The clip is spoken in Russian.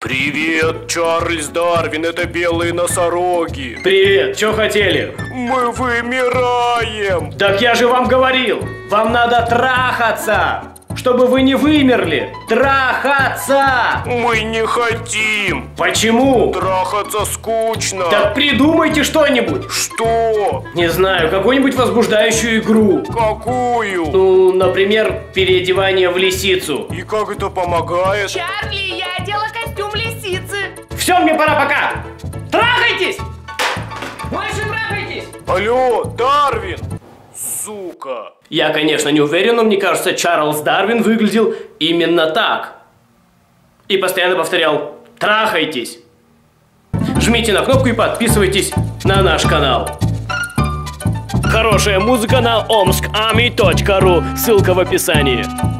Привет, Чарльз Дарвин, это белые носороги. Привет, что хотели? Мы вымираем. Так я же вам говорил, вам надо трахаться, чтобы вы не вымерли. Трахаться! Мы не хотим. Почему? Трахаться скучно. Так придумайте что-нибудь. Что? Не знаю, какую-нибудь возбуждающую игру. Какую? Ну, например, переодевание в лисицу. И как это помогает? Чарли, я одела костюм лисицы. Все, мне пора, пока. Трахайтесь! Больше трахайтесь! Алло, Дарвин! Сука! Я, конечно, не уверен, но мне кажется, Чарльз Дарвин выглядел именно так. И постоянно повторял: трахайтесь! Жмите на кнопку и подписывайтесь на наш канал. Хорошая музыка на omskarmy.ru. Ссылка в описании.